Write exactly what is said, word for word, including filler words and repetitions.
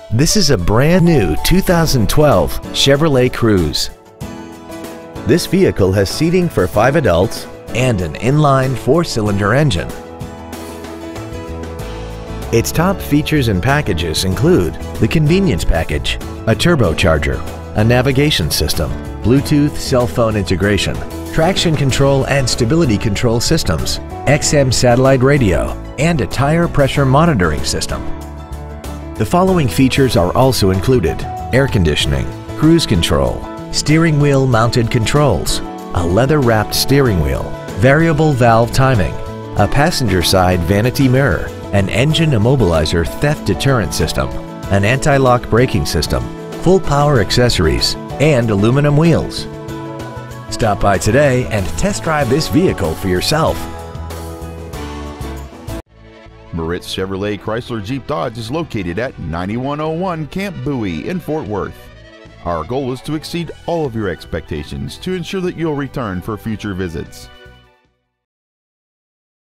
This is a brand new two thousand twelve Chevrolet Cruze. This vehicle has seating for five adults and an inline four-cylinder engine. Its top features and packages include the convenience package, a turbocharger, a navigation system, Bluetooth cell phone integration, traction control and stability control systems, X M satellite radio, and a tire pressure monitoring system. The following features are also included: air conditioning, cruise control, steering wheel mounted controls, a leather-wrapped steering wheel, variable valve timing, a passenger side vanity mirror, an engine immobilizer theft deterrent system, an anti-lock braking system, full power accessories, and aluminum wheels. Stop by today and test drive this vehicle for yourself. Moritz Chevrolet Chrysler Jeep Dodge is located at ninety-one oh one Camp Bowie in Fort Worth. Our goal is to exceed all of your expectations to ensure that you'll return for future visits.